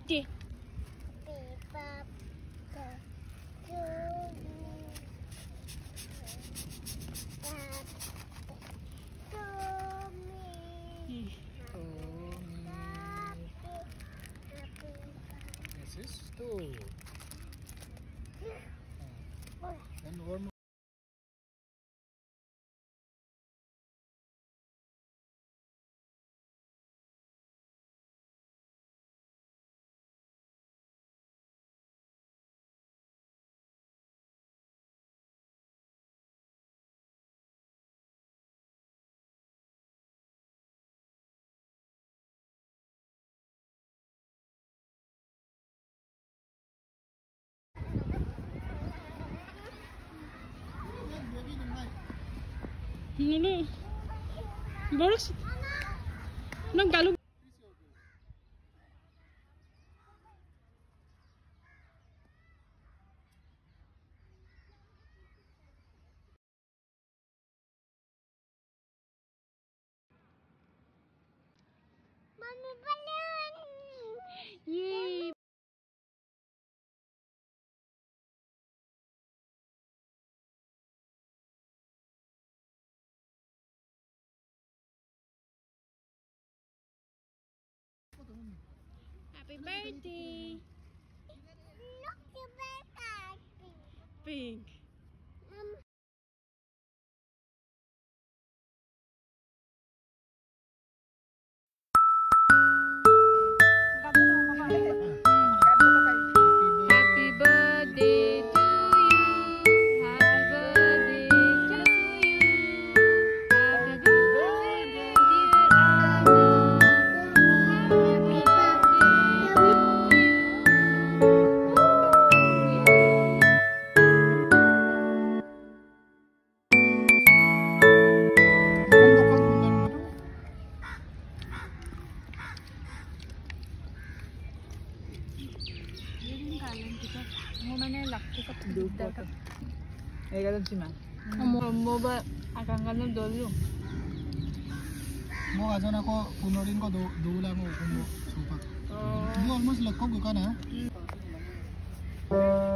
birthday. This is two. And one more. No. Boris. No, Galu. Mommy balloon. Yay. Happy birthday. Look, your birthday. Pink. Happy birthday to you. Happy birthday to you. Happy birthday, dear Anna. Happy Mo ba akan kan dulu. Mo aja na ko punorin ko dula mo ko mo supak. Mo almost lakko ka na.